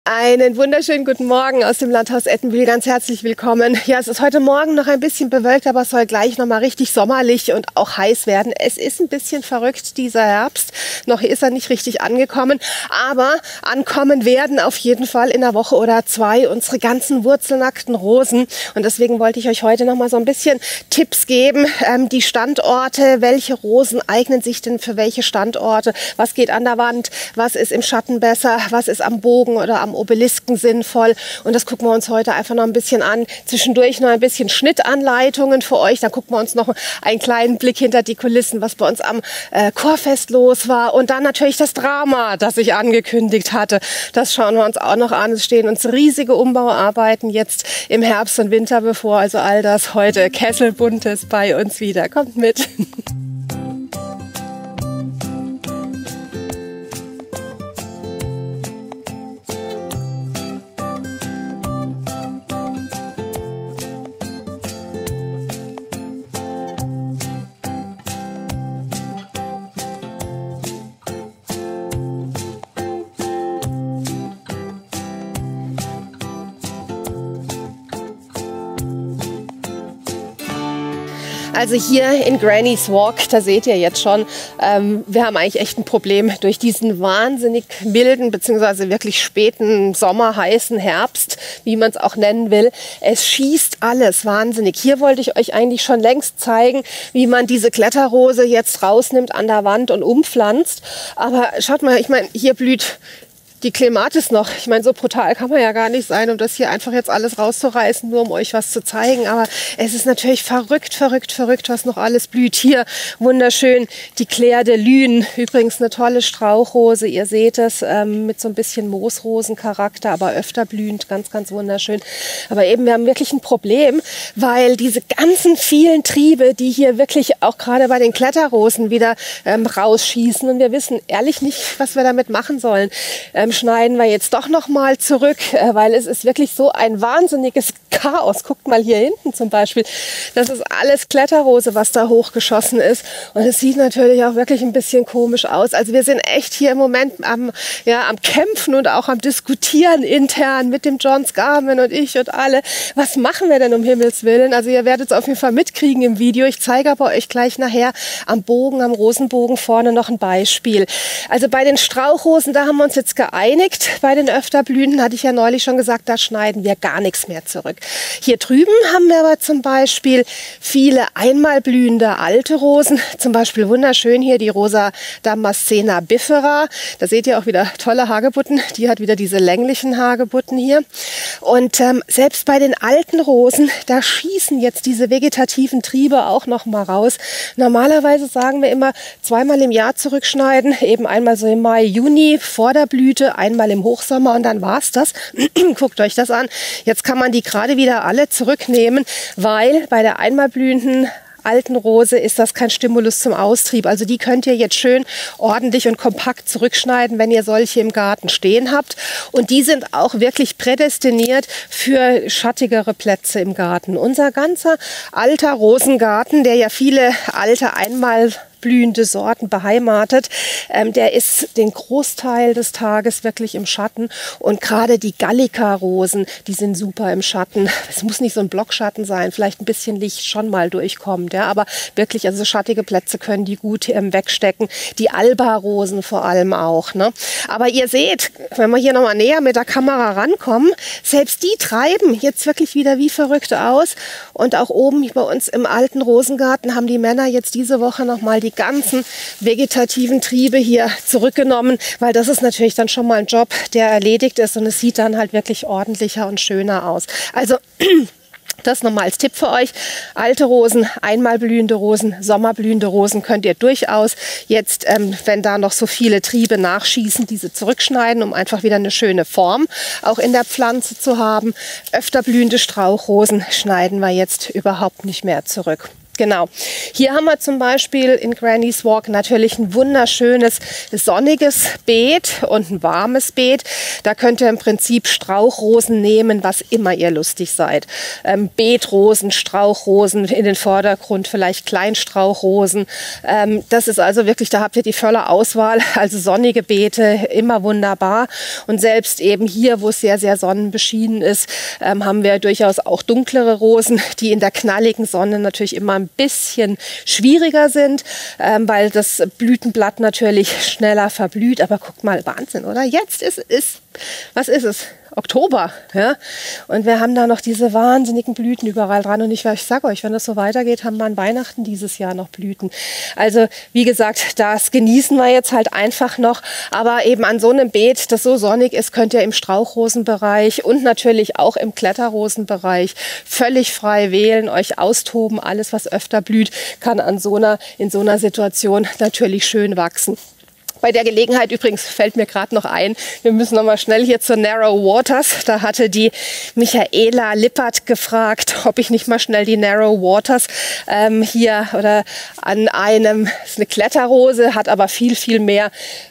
Einen wunderschönen guten Morgen aus dem Landhaus Ettenbühl. Ganz herzlich willkommen. Ja, es ist heute Morgen noch ein bisschen bewölkt, aber es soll gleich noch mal richtig sommerlich und auch heiß werden. Es ist ein bisschen verrückt, dieser Herbst. Noch ist er nicht richtig angekommen, aber ankommen werden auf jeden Fall in einer Woche oder zwei unsere ganzen wurzelnackten Rosen. Und deswegen wollte ich euch heute noch mal so ein bisschen Tipps geben. Die Standorte, welche Rosen eignen sich denn für welche Standorte? Was geht an der Wand? Was ist im Schatten besser? Was ist am Bogen oder am Obelisken sinnvoll? Und das gucken wir uns heute einfach noch ein bisschen an. Zwischendurch noch ein bisschen Schnittanleitungen für euch. Dann gucken wir uns noch einen kleinen Blick hinter die Kulissen, was bei uns am Chorfest los war. Und dann natürlich das Drama, das ich angekündigt hatte. Das schauen wir uns auch noch an. Es stehen uns riesige Umbauarbeiten jetzt im Herbst und Winter bevor. Also all das heute kesselbuntes bei uns wieder. Kommt mit! Also hier in Granny's Walk, da seht ihr jetzt schon, wir haben eigentlich echt ein Problem durch diesen wahnsinnig milden bzw. wirklich späten Sommer, heißen Herbst, wie man es auch nennen will. Es schießt alles wahnsinnig. Hier wollte ich euch eigentlich schon längst zeigen, wie man diese Kletterrose jetzt rausnimmt an der Wand und umpflanzt. Aber schaut mal, ich meine, hier blüht die Clematis noch. Ich meine, so brutal kann man ja gar nicht sein, um das hier einfach jetzt alles rauszureißen, nur um euch was zu zeigen. Aber es ist natürlich verrückt, was noch alles blüht. Hier wunderschön die Claire de Lune. Übrigens eine tolle Strauchrose. Ihr seht es, mit so ein bisschen Moosrosencharakter, aber öfter blühend. Ganz, ganz wunderschön. Aber eben, wir haben wirklich ein Problem, weil diese ganzen vielen Triebe, die hier wirklich auch gerade bei den Kletterrosen wieder rausschießen. Und wir wissen ehrlich nicht, was wir damit machen sollen. Schneiden wir jetzt doch noch mal zurück, weil es ist wirklich so ein wahnsinniges Chaos. Guckt mal hier hinten zum Beispiel. Das ist alles Kletterrose, was da hochgeschossen ist. Und es sieht natürlich auch wirklich ein bisschen komisch aus. Also wir sind echt hier im Moment am Kämpfen und auch am Diskutieren intern mit dem John Scarman und ich und alle. Was machen wir denn um Himmels Willen? Also ihr werdet es auf jeden Fall mitkriegen im Video. Ich zeige aber euch gleich nachher am Bogen, am Rosenbogen vorne noch ein Beispiel. Also bei den Strauchrosen, da haben wir uns jetzt geeinigt. Bei den Öfterblühenden hatte ich ja neulich schon gesagt, da schneiden wir gar nichts mehr zurück. Hier drüben haben wir aber zum Beispiel viele einmalblühende alte Rosen. Zum Beispiel wunderschön hier die Rosa Damascena bifera. Da seht ihr auch wieder tolle Hagebutten. Die hat wieder diese länglichen Hagebutten hier. Und selbst bei den alten Rosen, da schießen jetzt diese vegetativen Triebe auch noch mal raus. Normalerweise sagen wir immer zweimal im Jahr zurückschneiden. Eben einmal so im Mai, Juni vor der Blüte, einmal im Hochsommer und dann war's das. Guckt euch das an. Jetzt kann man die gerade wieder alle zurücknehmen, weil bei der einmalblühenden alten Rose ist das kein Stimulus zum Austrieb. Also die könnt ihr jetzt schön ordentlich und kompakt zurückschneiden, wenn ihr solche im Garten stehen habt. Und die sind auch wirklich prädestiniert für schattigere Plätze im Garten. Unser ganzer alter Rosengarten, der ja viele alte einmalblühende Sorten beheimatet, der ist den Großteil des Tages wirklich im Schatten. Und gerade die Gallica-Rosen, die sind super im Schatten. Es muss nicht so ein Blockschatten sein, vielleicht ein bisschen Licht schon mal durchkommt. Ja, aber wirklich, also schattige Plätze können die gut wegstecken. Die Alba-Rosen vor allem auch. Ne? Aber ihr seht, wenn wir hier nochmal näher mit der Kamera rankommen, selbst die treiben jetzt wirklich wieder wie verrückt aus. Und auch oben bei uns im alten Rosengarten haben die Männer jetzt diese Woche nochmal die ganzen vegetativen Triebe hier zurückgenommen, weil das ist natürlich dann schon mal ein Job, der erledigt ist und es sieht dann halt wirklich ordentlicher und schöner aus. Also das nochmal als Tipp für euch. Alte Rosen, einmalblühende Rosen, sommerblühende Rosen könnt ihr durchaus jetzt, wenn da noch so viele Triebe nachschießen, diese zurückschneiden, um einfach wieder eine schöne Form auch in der Pflanze zu haben. Öfter blühende Strauchrosen schneiden wir jetzt überhaupt nicht mehr zurück. Genau. Hier haben wir zum Beispiel in Granny's Walk natürlich ein wunderschönes, sonniges Beet und ein warmes Beet. Da könnt ihr im Prinzip Strauchrosen nehmen, was immer ihr lustig seid. Beetrosen, Strauchrosen in den Vordergrund, vielleicht Kleinstrauchrosen. Das ist also wirklich, da habt ihr die volle Auswahl. Also sonnige Beete, immer wunderbar. Und selbst eben hier, wo es sehr, sehr sonnenbeschienen ist, haben wir durchaus auch dunklere Rosen, die in der knalligen Sonne natürlich immer ein bisschen schwieriger sind, weil das Blütenblatt natürlich schneller verblüht. Aber guckt mal, Wahnsinn, oder? Jetzt was ist es? Oktober. Ja? Und wir haben da noch diese wahnsinnigen Blüten überall dran. Und ich sage euch, wenn das so weitergeht, haben wir an Weihnachten dieses Jahr noch Blüten. Also wie gesagt, das genießen wir jetzt halt einfach noch. Aber eben an so einem Beet, das so sonnig ist, könnt ihr im Strauchrosenbereich und natürlich auch im Kletterrosenbereich völlig frei wählen, euch austoben. Alles, was öfter blüht, kann in so einer Situation natürlich schön wachsen. Bei der Gelegenheit übrigens fällt mir gerade noch ein, wir müssen noch mal schnell hier zur Narrow Waters. Da hatte die Michaela Lippert gefragt, ob ich nicht mal schnell die Narrow Waters hier oder an einem, das ist eine Kletterrose, hat aber viel mehr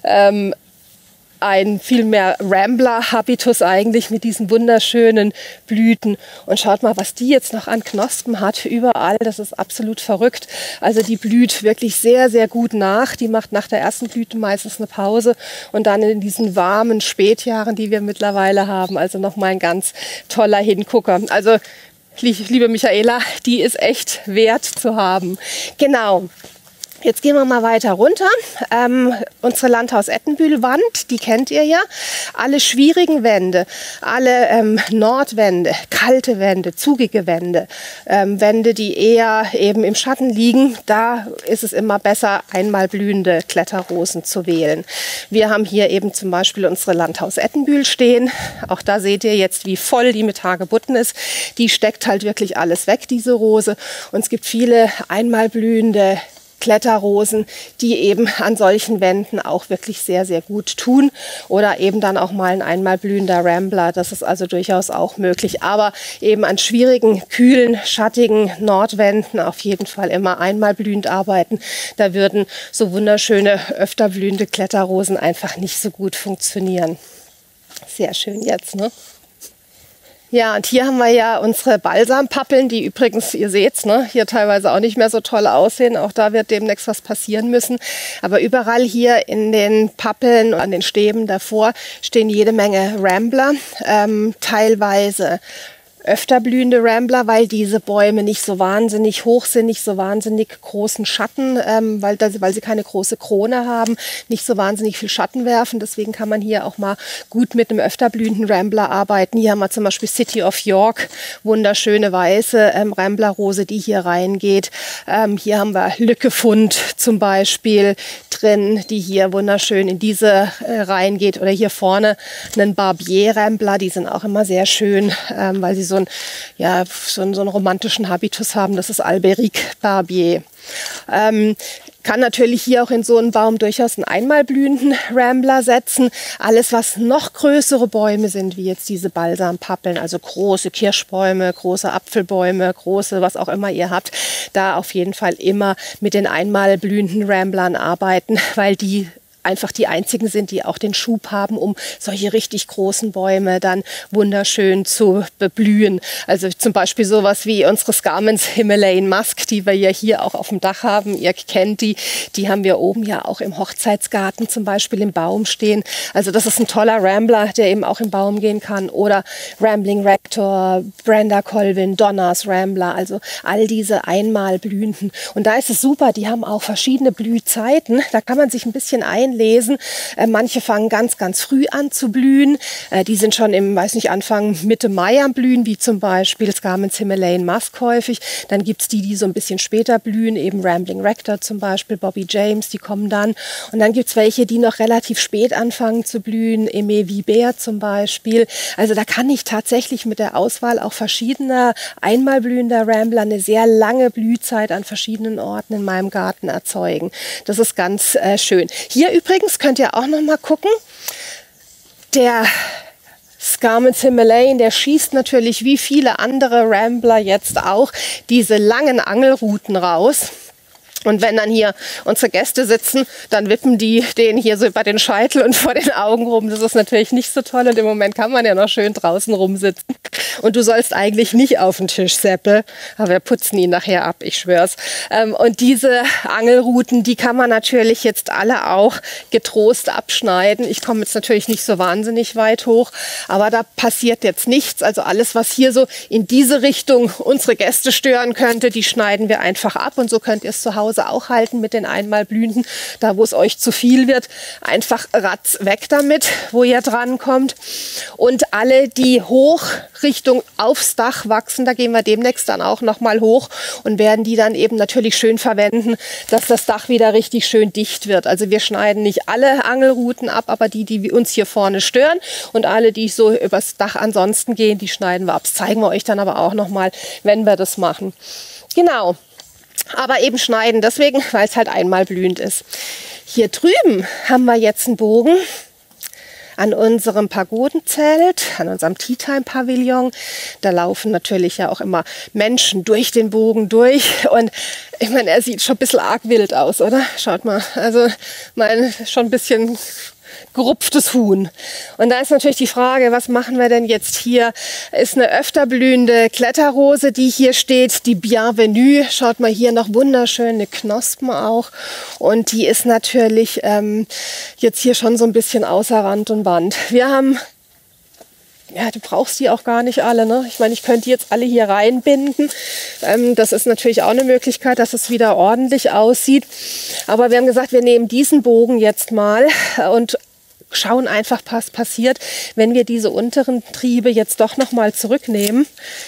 viel mehr Rambler-Habitus eigentlich mit diesen wunderschönen Blüten. Und schaut mal, was die jetzt noch an Knospen hat, überall. Das ist absolut verrückt. Also die blüht wirklich sehr, sehr gut nach. Die macht nach der ersten Blüte meistens eine Pause und dann in diesen warmen Spätjahren, die wir mittlerweile haben. Also nochmal ein ganz toller Hingucker. Also liebe Michaela, die ist echt wert zu haben. Genau. Jetzt gehen wir mal weiter runter. Unsere Landhaus-Ettenbühl-Wand, die kennt ihr ja. Alle schwierigen Wände, alle Nordwände, kalte Wände, zugige Wände, Wände, die eher eben im Schatten liegen, da ist es immer besser, einmal blühende Kletterrosen zu wählen. Wir haben hier eben zum Beispiel unsere Landhaus-Ettenbühl stehen. Auch da seht ihr jetzt, wie voll die mit Hagebutten ist. Die steckt halt wirklich alles weg, diese Rose. Und es gibt viele einmal blühende Kletterrosen, die eben an solchen Wänden auch wirklich sehr, sehr gut tun. Oder eben dann auch mal ein einmal blühender Rambler. Das ist also durchaus auch möglich. Aber eben an schwierigen, kühlen, schattigen Nordwänden auf jeden Fall immer einmal blühend arbeiten. Da würden so wunderschöne, öfter blühende Kletterrosen einfach nicht so gut funktionieren. Sehr schön jetzt, ne? Ja, und hier haben wir ja unsere Balsampappeln, die übrigens, ihr seht's, ne, hier teilweise auch nicht mehr so toll aussehen. Auch da wird demnächst was passieren müssen. Aber überall hier in den Pappeln und an den Stäben davor stehen jede Menge Rambler, teilweise öfter blühende Rambler, weil diese Bäume nicht so wahnsinnig hoch sind, nicht so wahnsinnig großen Schatten, weil sie keine große Krone haben, nicht so wahnsinnig viel Schatten werfen. Deswegen kann man hier auch mal gut mit einem öfter blühenden Rambler arbeiten. Hier haben wir zum Beispiel City of York, wunderschöne weiße Ramblerrose, die hier reingeht. Hier haben wir Lückefund zum Beispiel drin, die hier wunderschön in diese reingeht. Oder hier vorne einen Barbier-Rambler, die sind auch immer sehr schön, weil sie so einen romantischen Habitus haben. Das ist Alberic Barbier. Kann natürlich hier auch in so einen Baum durchaus einen einmalblühenden Rambler setzen. Alles, was noch größere Bäume sind, wie jetzt diese Balsampappeln, also große Kirschbäume, große Apfelbäume, große, was auch immer ihr habt, da auf jeden Fall immer mit den einmalblühenden Ramblern arbeiten, weil die einfach die einzigen sind, die auch den Schub haben, um solche richtig großen Bäume dann wunderschön zu beblühen. Also zum Beispiel sowas wie unsere Scarmans Himalayan Musk, die wir ja hier auch auf dem Dach haben. Ihr kennt die haben wir oben ja auch im Hochzeitsgarten zum Beispiel im Baum stehen. Also das ist ein toller Rambler, der eben auch im Baum gehen kann. Oder Rambling Rector, Brenda Colvin, Donnas Rambler, also all diese einmal blühenden. Und da ist es super, die haben auch verschiedene Blühzeiten. Da kann man sich ein bisschen einlesen. Manche fangen ganz, ganz früh an zu blühen. Die sind schon im, Anfang, Mitte Mai am Blühen, wie zum Beispiel Scarmans Himalayan Musk häufig. Dann gibt es die so ein bisschen später blühen, eben Rambling Rector zum Beispiel, Bobby James, die kommen dann. Und dann gibt es welche, die noch relativ spät anfangen zu blühen, Aimé Vibert zum Beispiel. Also da kann ich tatsächlich mit der Auswahl auch verschiedener einmal blühender Rambler eine sehr lange Blühzeit an verschiedenen Orten in meinem Garten erzeugen. Das ist ganz schön. Hier übrigens könnt ihr auch noch mal gucken, der Garmin's Himalayan, der schießt natürlich wie viele andere Rambler jetzt auch diese langen Angelrouten raus. Und wenn dann hier unsere Gäste sitzen, dann wippen die denen hier so über den Scheitel und vor den Augen rum. Das ist natürlich nicht so toll und im Moment kann man ja noch schön draußen rumsitzen. Und du sollst eigentlich nicht auf den Tisch, Seppel, aber wir putzen ihn nachher ab, ich schwör's. Und diese Angelrouten, die kann man natürlich jetzt alle auch getrost abschneiden. Ich komme jetzt natürlich nicht so wahnsinnig weit hoch, aber da passiert jetzt nichts. Also alles, was hier so in diese Richtung unsere Gäste stören könnte, die schneiden wir einfach ab und so könnt ihr es zu Hause auch halten mit den Einmalblühenden. Da, wo es euch zu viel wird, einfach ratz weg damit, wo ihr dran kommt. Und alle, die hoch Richtung aufs Dach wachsen, da gehen wir demnächst dann auch noch mal hoch und werden die dann eben natürlich schön verwenden, dass das Dach wieder richtig schön dicht wird. Also wir schneiden nicht alle Angelrouten ab, aber die uns hier vorne stören und alle, die so übers Dach ansonsten gehen, die schneiden wir ab. Das zeigen wir euch dann aber auch noch mal, wenn wir das machen. Genau. Aber eben schneiden deswegen, weil es halt einmal blühend ist. Hier drüben haben wir jetzt einen Bogen an unserem Pagodenzelt, an unserem Tea-Time-Pavillon. Da laufen natürlich ja auch immer Menschen durch den Bogen durch. Und ich meine, er sieht schon ein bisschen arg wild aus, oder? Schaut mal, also schon ein bisschen gerupftes Huhn. Und da ist natürlich die Frage, was machen wir denn jetzt hier? Ist eine öfter blühende Kletterrose, die hier steht, die Bienvenue. Schaut mal, hier noch wunderschöne Knospen auch. Und die ist natürlich jetzt hier schon so ein bisschen außer Rand und Band. Wir haben, ja, du brauchst die auch gar nicht alle, ne? Ich meine, ich könnte die jetzt alle hier reinbinden. Das ist natürlich auch eine Möglichkeit, dass es wieder ordentlich aussieht. Aber wir haben gesagt, wir nehmen diesen Bogen jetzt mal und schauen einfach, was passiert, wenn wir diese unteren Triebe jetzt doch noch mal zurücknehmen,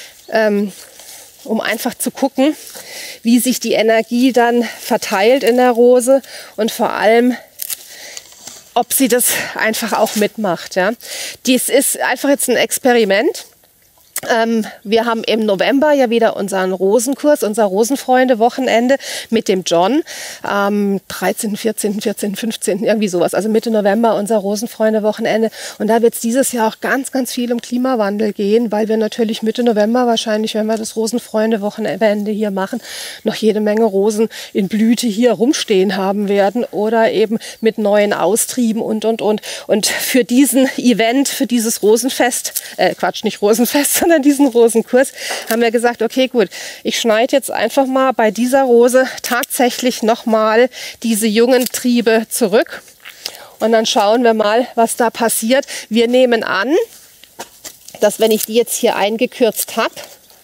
um einfach zu gucken, wie sich die Energie dann verteilt in der Rose und vor allem, ob sie das einfach auch mitmacht. Ja. Dies ist einfach jetzt ein Experiment. Wir haben im November ja wieder unseren Rosenkurs, unser Rosenfreunde-Wochenende mit dem John. 13., 14., 14., 15., irgendwie sowas. Also Mitte November unser Rosenfreunde-Wochenende. Und da wird es dieses Jahr auch ganz, ganz viel um Klimawandel gehen, weil wir natürlich Mitte November wahrscheinlich, wenn wir das Rosenfreunde-Wochenende hier machen, noch jede Menge Rosen in Blüte hier rumstehen haben werden oder eben mit neuen Austrieben und. Und für diesen Event, für dieses Rosenfest, nicht Rosenfest, sondern diesen Rosenkurs, haben wir gesagt, okay, gut, ich schneide jetzt einfach mal bei dieser Rose tatsächlich nochmal diese jungen Triebe zurück. Und dann schauen wir mal, was da passiert. Wir nehmen an, dass wenn ich die jetzt hier eingekürzt habe,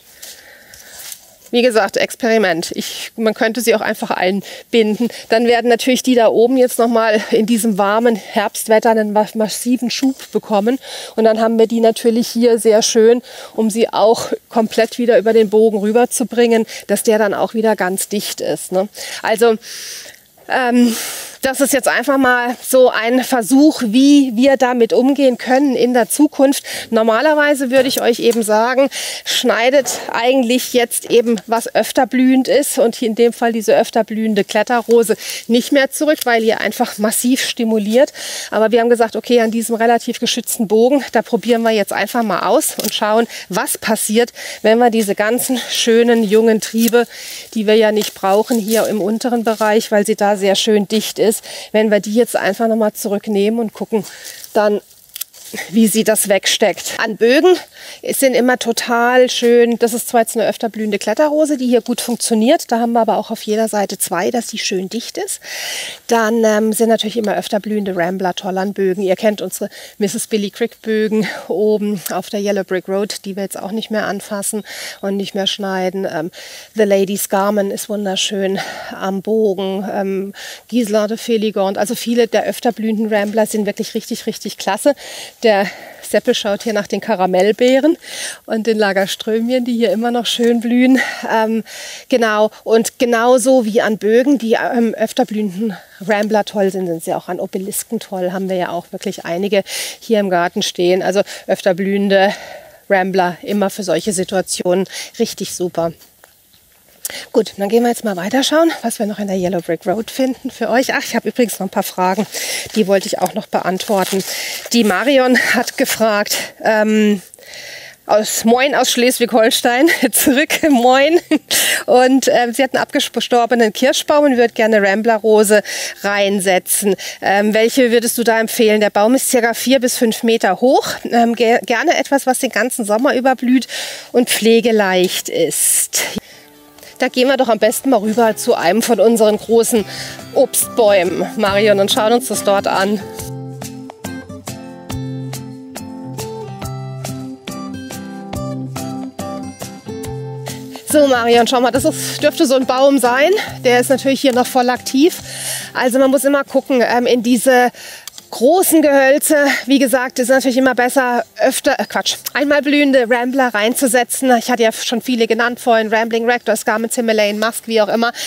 wie gesagt, Experiment. Man könnte sie auch einfach einbinden. Dann werden natürlich die da oben jetzt nochmal in diesem warmen Herbstwetter einen massiven Schub bekommen. Und dann haben wir die natürlich hier sehr schön, um sie auch komplett wieder über den Bogen rüberzubringen, dass der dann auch wieder ganz dicht ist, ne? Also das ist jetzt einfach mal so ein Versuch, wie wir damit umgehen können in der Zukunft. Normalerweise würde ich euch eben sagen, schneidet eigentlich jetzt eben, was öfter blühend ist und in dem Fall diese öfter blühende Kletterrose nicht mehr zurück, weil ihr einfach massiv stimuliert. Aber wir haben gesagt, okay, an diesem relativ geschützten Bogen, da probieren wir jetzt einfach mal aus und schauen, was passiert, wenn wir diese ganzen schönen jungen Triebe, die wir ja nicht brauchen hier im unteren Bereich, weil sie da sehr schön dicht ist, wenn wir die jetzt einfach noch mal zurücknehmen und gucken dann, wie sie das wegsteckt. An Bögen sind immer total schön. Das ist zwar jetzt eine öfter blühende Kletterrose, die hier gut funktioniert. Da haben wir aber auch auf jeder Seite zwei, dass die schön dicht ist. Dann sind natürlich immer öfter blühende Rambler toll an Bögen. Ihr kennt unsere Mrs. Billy Crick Bögen oben auf der Yellow Brick Road, die wir jetzt auch nicht mehr anfassen und nicht mehr schneiden. The Lady's Garmin ist wunderschön am Bogen. Gisela de Féligand. Also viele der öfter blühenden Rambler sind wirklich richtig, richtig klasse. Der Seppel schaut hier nach den Karamellbeeren und den Lagerströmien, die hier immer noch schön blühen. Genau, und genauso wie an Bögen, die öfter blühenden Rambler toll sind, sind sie auch an Obelisken toll. Haben wir ja auch wirklich einige hier im Garten stehen. Also öfter blühende Rambler immer für solche Situationen richtig super. Gut, dann gehen wir jetzt mal weiterschauen, was wir noch in der Yellow Brick Road finden für euch. Ach, ich habe übrigens noch ein paar Fragen, die wollte ich auch noch beantworten. Die Marion hat gefragt, Moin aus Schleswig-Holstein, zurück, moin. Und sie hat einen abgestorbenen Kirschbaum und würde gerne Rambler-Rose reinsetzen. Welche würdest du da empfehlen? Der Baum ist ca. 4 bis 5 Meter hoch. Gerne etwas, was den ganzen Sommer überblüht und pflegeleicht ist. Da gehen wir doch am besten mal rüber zu einem von unseren großen Obstbäumen, Marion, und schauen uns das dort an. So Marion, schau mal, dürfte so ein Baum sein. Der ist natürlich hier noch voll aktiv. Also man muss immer gucken in diese großen Gehölze. Wie gesagt, ist natürlich immer besser, einmal blühende Rambler reinzusetzen. Ich hatte ja schon viele genannt vorhin, Rambling Rector, Scarlet Himalayan Musk, wie auch immer.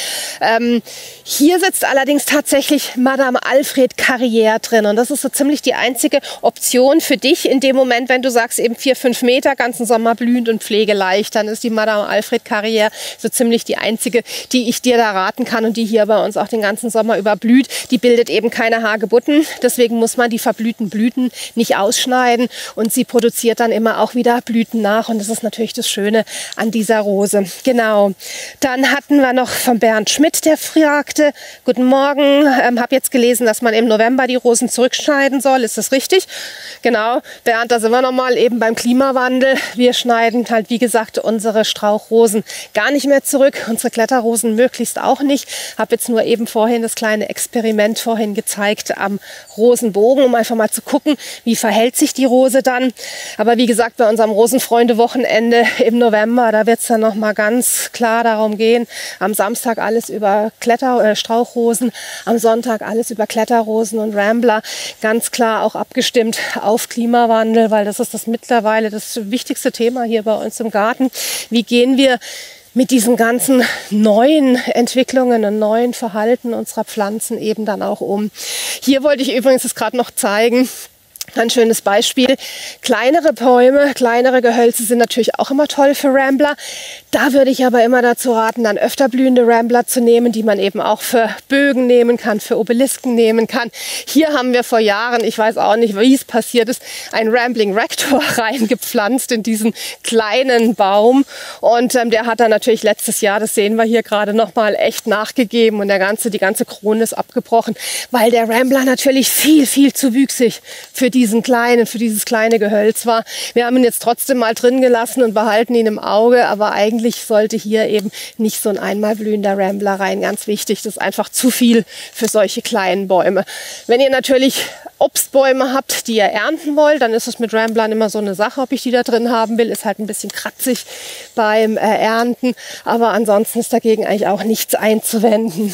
Hier sitzt allerdings tatsächlich Madame Alfred Carrière drin und das ist so ziemlich die einzige Option für dich in dem Moment, wenn du sagst eben 4, 5 Meter, ganzen Sommer blühend und pflegeleicht, dann ist die Madame Alfred Carrière so ziemlich die einzige, die ich dir da raten kann und die hier bei uns auch den ganzen Sommer über blüht. Die bildet eben keine Hagebutten, deswegen muss man die verblühten Blüten nicht ausschneiden und sie produziert dann immer auch wieder Blüten nach und das ist natürlich das Schöne an dieser Rose. Genau. Dann hatten wir noch von Bernd Schmidt, der fragte, guten Morgen, habe jetzt gelesen, dass man im November die Rosen zurückschneiden soll. Ist das richtig? Genau. Bernd, da sind wir nochmal eben beim Klimawandel. Wir schneiden halt, wie gesagt, unsere Strauchrosen gar nicht mehr zurück, unsere Kletterrosen möglichst auch nicht. Habe jetzt nur eben vorhin das kleine Experiment gezeigt am Rosenbogen, um einfach mal zu gucken, wie verhält sich die Rose dann. Aber wie gesagt, bei unserem Rosenfreunde-Wochenende im November, da wird es dann noch mal ganz klar darum gehen, am Samstag alles über Strauchrosen, am Sonntag alles über Kletterrosen und Rambler. Ganz klar auch abgestimmt auf Klimawandel, weil das ist das mittlerweile das wichtigste Thema hier bei uns im Garten. Wie gehen wir mit diesen ganzen neuen Entwicklungen und neuen Verhalten unserer Pflanzen eben dann auch um. Hier wollte ich übrigens das gerade noch zeigen. Ein schönes Beispiel. Kleinere Bäume, kleinere Gehölze sind natürlich auch immer toll für Rambler. Da würde ich aber immer dazu raten, dann öfter blühende Rambler zu nehmen, die man eben auch für Bögen nehmen kann, für Obelisken nehmen kann. Hier haben wir vor Jahren, ich weiß auch nicht, wie es passiert ist, ein Rambling Rector reingepflanzt in diesen kleinen Baum. Und der hat dann natürlich letztes Jahr, das sehen wir hier gerade noch mal, echt nachgegeben und die ganze Krone ist abgebrochen, weil der Rambler natürlich viel, viel zu wüchsig für dieses kleine Gehölz war. Wir haben ihn jetzt trotzdem mal drin gelassen und behalten ihn im Auge, aber eigentlich sollte hier eben nicht so ein einmal blühender Rambler rein. Ganz wichtig, das ist einfach zu viel für solche kleinen Bäume. Wenn ihr natürlich Obstbäume habt, die ihr ernten wollt, dann ist es mit Ramblern immer so eine Sache, ob ich die da drin haben will. Ist halt ein bisschen kratzig beim Ernten, aber ansonsten ist dagegen eigentlich auch nichts einzuwenden.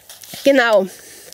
Genau.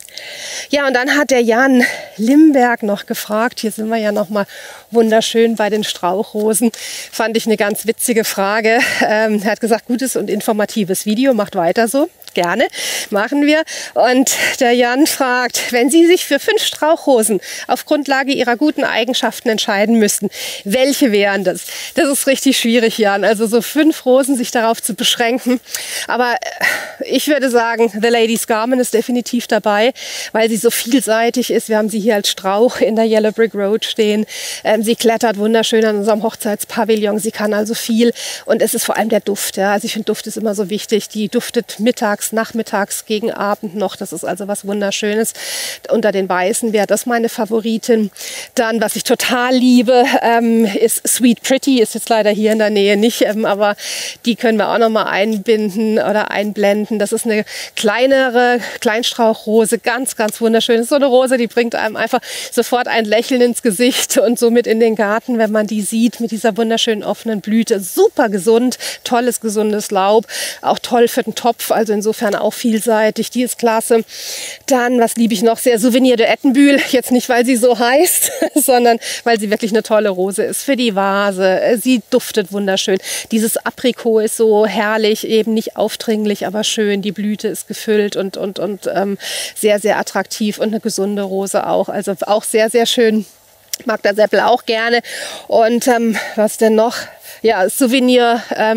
Ja, und dann hat der Jan Limberg noch gefragt, hier sind wir ja noch mal wunderschön bei den Strauchrosen, fand ich eine ganz witzige Frage. Er hat gesagt, gutes und informatives Video, macht weiter so. Gerne, machen wir. Und der Jan fragt, wenn Sie sich für 5 Strauchrosen auf Grundlage ihrer guten Eigenschaften entscheiden müssten, welche wären das? Das ist richtig schwierig, Jan. Also so 5 Rosen sich darauf zu beschränken. Aber ich würde sagen, The Lady Scarman ist definitiv dabei, weil sie so vielseitig ist. Wir haben sie hier als Strauch in der Yellow Brick Road stehen. Sie klettert wunderschön an unserem Hochzeitspavillon. Sie kann also viel. Und es ist vor allem der Duft. Ja. Also ich finde, Duft ist immer so wichtig. Die duftet mittags, nachmittags, gegen Abend noch. Das ist also was Wunderschönes. Unter den Weißen wäre das meine Favoritin. Dann, was ich total liebe, ist Sweet Pretty. Ist jetzt leider hier in der Nähe nicht, aber die können wir auch noch mal einbinden oder einblenden. Das ist eine kleinere Kleinstrauchrose. Ganz, ganz wunderschön. Das ist so eine Rose, die bringt einem einfach sofort ein Lächeln ins Gesicht und somit in den Garten, wenn man die sieht, mit dieser wunderschönen offenen Blüte. Super gesund, tolles, gesundes Laub. Auch toll für den Topf. Also insofern auch vielseitig. Die ist klasse. Dann, was liebe ich noch sehr? Souvenir de Ettenbühl. Jetzt nicht, weil sie so heißt, sondern weil sie wirklich eine tolle Rose ist. Für die Vase. Sie duftet wunderschön. Dieses Aprikot ist so herrlich, eben nicht aufdringlich, aber schön. Die Blüte ist gefüllt und sehr, sehr attraktiv und eine gesunde Rose auch. Also auch sehr, sehr schön. Mag der Seppel auch gerne. Und was denn noch? ja, Souvenir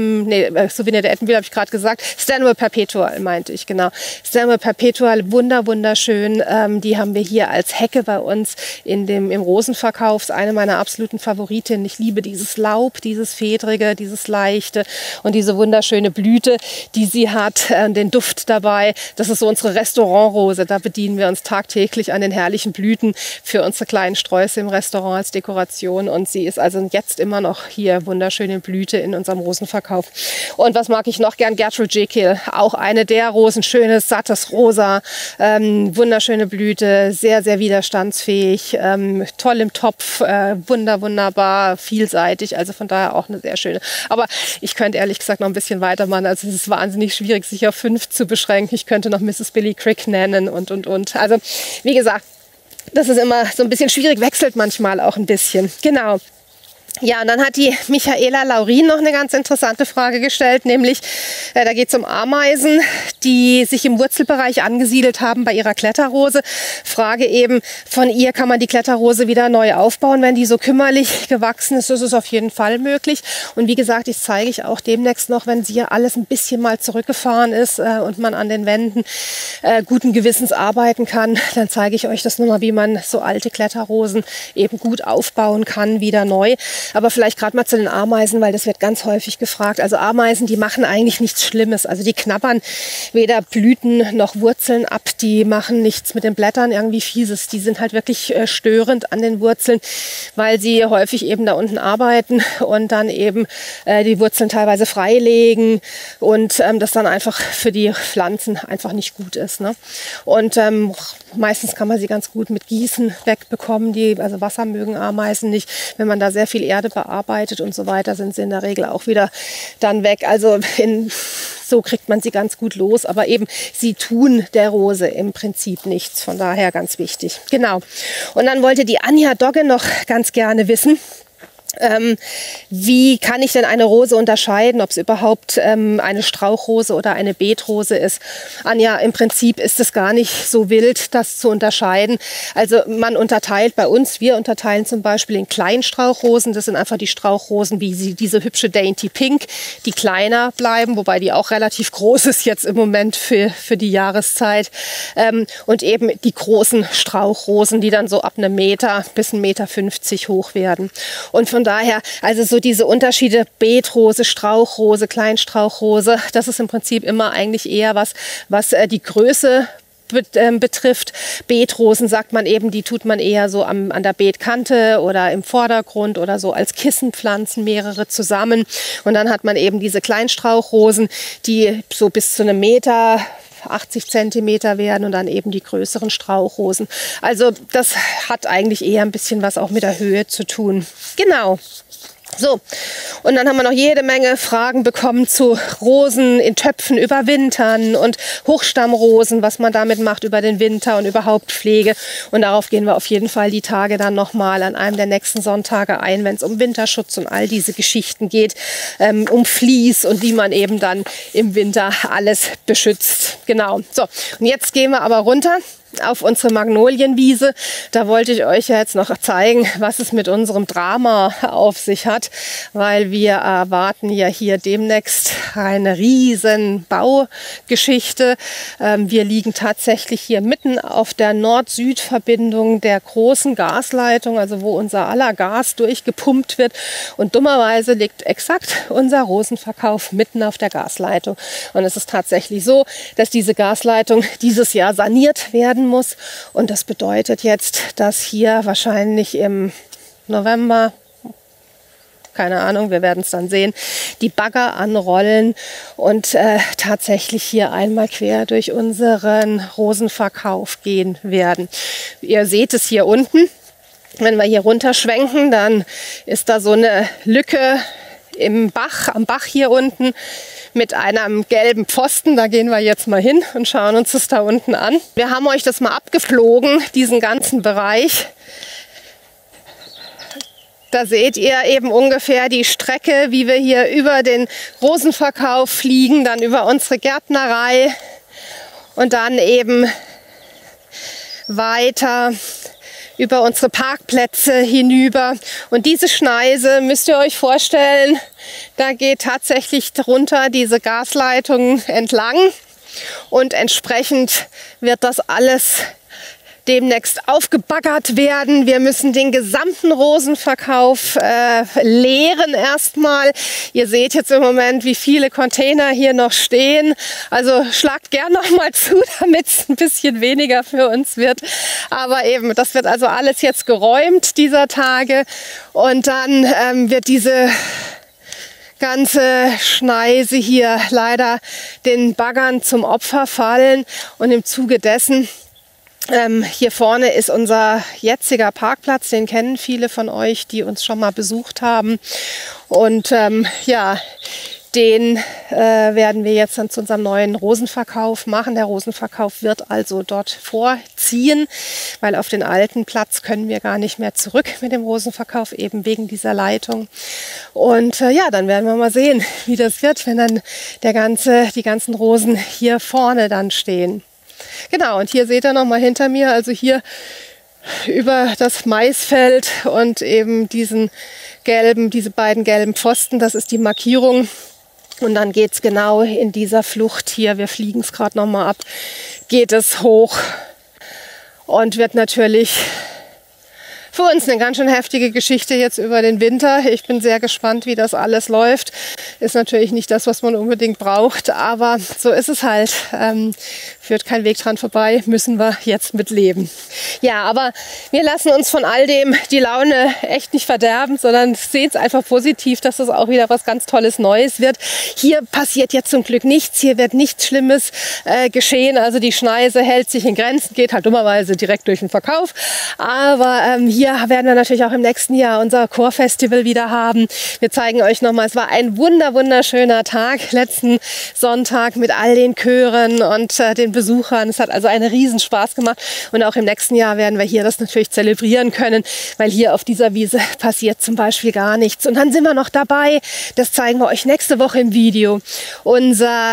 der Ettenbühl habe ich gerade gesagt. Stanwell Perpetual meinte ich, genau. Stanwell Perpetual, wunderschön. Die haben wir hier als Hecke bei uns im Rosenverkauf. Ist eine meiner absoluten Favoritinnen. Ich liebe dieses Laub, dieses Fedrige, dieses Leichte und diese wunderschöne Blüte, die sie hat, den Duft dabei. Das ist so unsere Restaurantrose. Da bedienen wir uns tagtäglich an den herrlichen Blüten für unsere kleinen Sträuße im Restaurant als Dekoration. Und sie ist also jetzt immer noch hier wunderschöne Blüte in unserem Rosenverkauf. Und was mag ich noch gern? Gertrude Jekyll, auch eine der Rosen, schönes, sattes Rosa, wunderschöne Blüte, sehr widerstandsfähig, toll im Topf, wunderbar, vielseitig, also von daher auch eine sehr schöne. Aber ich könnte ehrlich gesagt noch ein bisschen weitermachen, also es ist wahnsinnig schwierig, sich auf 5 zu beschränken. Ich könnte noch Mrs. Billy Crick nennen und. Also, wie gesagt, das ist immer so ein bisschen schwierig, wechselt manchmal auch ein bisschen. Genau. Ja, und dann hat die Michaela Laurin noch eine ganz interessante Frage gestellt, nämlich da geht es um Ameisen, die sich im Wurzelbereich angesiedelt haben bei ihrer Kletterrose. Frage eben von ihr, kann man die Kletterrose wieder neu aufbauen, wenn die so kümmerlich gewachsen ist? Das ist auf jeden Fall möglich. Und wie gesagt, ich zeige ich auch demnächst noch, wenn hier alles ein bisschen mal zurückgefahren ist und man an den Wänden guten Gewissens arbeiten kann, dann zeige ich euch das nochmal, wie man so alte Kletterrosen eben gut aufbauen kann, wieder neu. Aber vielleicht gerade mal zu den Ameisen, weil das wird ganz häufig gefragt. Also Ameisen, die machen eigentlich nichts Schlimmes. Also die knabbern weder Blüten noch Wurzeln ab. Die machen nichts mit den Blättern irgendwie Fieses. Die sind halt wirklich störend an den Wurzeln, weil sie häufig eben da unten arbeiten und dann eben die Wurzeln teilweise freilegen und das dann einfach für die Pflanzen einfach nicht gut ist. Ne? Und meistens kann man sie ganz gut mit Gießen wegbekommen. Also Wasser mögen Ameisen nicht. Wenn man da sehr viel Erde bearbeitet und so weiter, sind sie in der Regel auch wieder dann weg. Also so kriegt man sie ganz gut los. Aber eben, sie tun der Rose im Prinzip nichts. Von daher ganz wichtig. Genau. Und dann wollte die Anja Dogge noch ganz gerne wissen, wie kann ich denn eine Rose unterscheiden, ob es überhaupt eine Strauchrose oder eine Beetrose ist? Anja, im Prinzip ist es gar nicht so wild, das zu unterscheiden. Also man unterteilt bei uns, wir unterteilen zum Beispiel in Kleinstrauchrosen. Das sind einfach die Strauchrosen wie diese hübsche Dainty Pink, die kleiner bleiben, wobei die auch relativ groß ist jetzt im Moment für die Jahreszeit. Und eben die großen Strauchrosen, die dann so ab einem Meter bis 1,50 Meter hoch werden. Und von daher, also so diese Unterschiede, Beetrose, Strauchrose, Kleinstrauchrose, das ist im Prinzip immer eigentlich eher was die Größe betrifft. Beetrosen sagt man eben, die tut man eher so an der Beetkante oder im Vordergrund oder so als Kissenpflanzen, mehrere zusammen. Und dann hat man eben diese Kleinstrauchrosen, die so bis zu 1 Meter 80 Zentimeter werden und dann eben die größeren Strauchrosen. Also das hat eigentlich eher ein bisschen was auch mit der Höhe zu tun. Genau. So, und dann haben wir noch jede Menge Fragen bekommen zu Rosen in Töpfen überwintern und Hochstammrosen, was man damit macht über den Winter und überhaupt Pflege. Und darauf gehen wir auf jeden Fall die Tage dann nochmal an einem der nächsten Sonntage ein, wenn es um Winterschutz und all diese Geschichten geht, um Vlies und wie man eben dann im Winter alles beschützt. Genau. So, und jetzt gehen wir aber runter auf unsere Magnolienwiese. Da wollte ich euch ja jetzt noch zeigen, was es mit unserem Drama auf sich hat, weil wir erwarten ja hier demnächst eine riesen Baugeschichte. Wir liegen tatsächlich hier mitten auf der Nord-Süd-Verbindung der großen Gasleitung, also wo unser aller Gas durchgepumpt wird. Und dummerweise liegt exakt unser Rosenverkauf mitten auf der Gasleitung. Und es ist tatsächlich so, dass diese Gasleitung dieses Jahr saniert werden muss. Und das bedeutet jetzt, dass hier wahrscheinlich im November, keine Ahnung, wir werden es dann sehen, die Bagger anrollen und tatsächlich hier einmal quer durch unseren Rosenverkauf gehen werden. Ihr seht es hier unten. Wenn wir hier runterschwenken, dann ist da so eine Lücke am Bach hier unten mit einem gelben Pfosten. Da gehen wir jetzt mal hin und schauen uns das da unten an. Wir haben euch das mal abgeflogen, diesen ganzen Bereich. Da seht ihr eben ungefähr die Strecke, wie wir hier über den Rosenverkauf fliegen, dann über unsere Gärtnerei und dann eben weiter über unsere Parkplätze hinüber. Und diese Schneise müsst ihr euch vorstellen, da geht tatsächlich drunter diese Gasleitung entlang. Und entsprechend wird das alles demnächst aufgebaggert werden. Wir müssen den gesamten Rosenverkauf leeren erstmal. Ihr seht jetzt im Moment, wie viele Container hier noch stehen. Also schlagt gern noch mal zu, damit es ein bisschen weniger für uns wird. Aber eben, das wird also alles jetzt geräumt dieser Tage. Und dann wird diese ganze Schneise hier leider den Baggern zum Opfer fallen. Und im Zuge dessen hier vorne ist unser jetziger Parkplatz, den kennen viele von euch, die uns schon mal besucht haben. Und ja, den werden wir jetzt dann zu unserem neuen Rosenverkauf machen. Der Rosenverkauf wird also dort vorziehen, weil auf den alten Platz können wir gar nicht mehr zurück mit dem Rosenverkauf, eben wegen dieser Leitung. Und ja, dann werden wir mal sehen, wie das wird, wenn dann die ganzen Rosen hier vorne dann stehen. Genau, und hier seht ihr noch mal hinter mir, also hier über das Maisfeld und eben diese beiden gelben Pfosten, das ist die Markierung. Und dann geht es genau in dieser Flucht hier, wir fliegen es gerade noch mal ab, geht es hoch und wird natürlich für uns eine ganz schön heftige Geschichte jetzt über den Winter. Ich bin sehr gespannt, wie das alles läuft. Ist natürlich nicht das, was man unbedingt braucht, aber so ist es halt. Führt kein Weg dran vorbei, müssen wir jetzt mit leben. Ja, aber wir lassen uns von all dem die Laune echt nicht verderben, sondern sehen es einfach positiv, dass das auch wieder was ganz Tolles Neues wird. Hier passiert jetzt zum Glück nichts, hier wird nichts Schlimmes geschehen. Also die Schneise hält sich in Grenzen, geht halt dummerweise direkt durch den Verkauf. Aber hier werden wir natürlich auch im nächsten Jahr unser Chorfestival wieder haben. Wir zeigen euch nochmal, es war ein wunderschöner Tag letzten Sonntag mit all den Chören und den Besuchern. Es hat also einen riesen Spaß gemacht und auch im nächsten Jahr werden wir hier das natürlich zelebrieren können, weil hier auf dieser Wiese passiert zum Beispiel gar nichts. Und dann sind wir noch dabei, das zeigen wir euch nächste Woche im Video. Unsere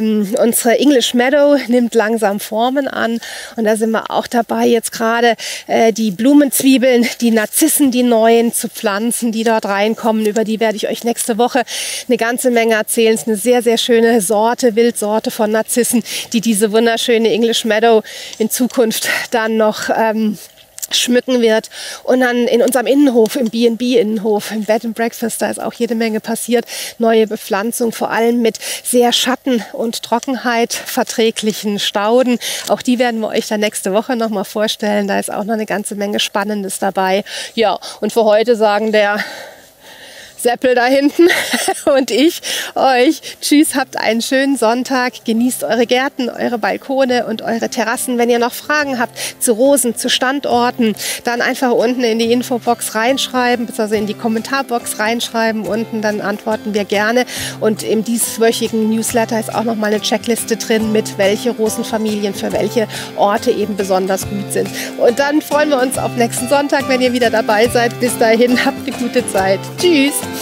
English Meadow nimmt langsam Formen an und da sind wir auch dabei, jetzt gerade die Blumenzwiebeln, die Narzissen, die neuen zu pflanzen, die dort reinkommen. Über die werde ich euch nächste Woche eine ganze Menge erzählen. Es ist eine sehr, sehr schöne Sorte, Wildsorte von Narzissen, die diese wunderschöne English Meadow in Zukunft dann noch schmücken wird. Und dann in unserem Innenhof, im B&B-Innenhof, im Bed and Breakfast, da ist auch jede Menge passiert. Neue Bepflanzung, vor allem mit sehr Schatten- und Trockenheit verträglichen Stauden. Auch die werden wir euch dann nächste Woche noch mal vorstellen. Da ist auch noch eine ganze Menge Spannendes dabei. Ja, und für heute sagen der Seppel da hinten und ich euch tschüss, habt einen schönen Sonntag, genießt eure Gärten, eure Balkone und eure Terrassen. Wenn ihr noch Fragen habt zu Rosen, zu Standorten, dann einfach unten in die Infobox reinschreiben, beziehungsweise in die Kommentarbox reinschreiben unten, dann antworten wir gerne. Und im dieswöchigen Newsletter ist auch noch mal eine Checkliste drin, mit welche Rosenfamilien für welche Orte eben besonders gut sind. Und dann freuen wir uns auf nächsten Sonntag, wenn ihr wieder dabei seid. Bis dahin, habt eine gute Zeit. Tschüss!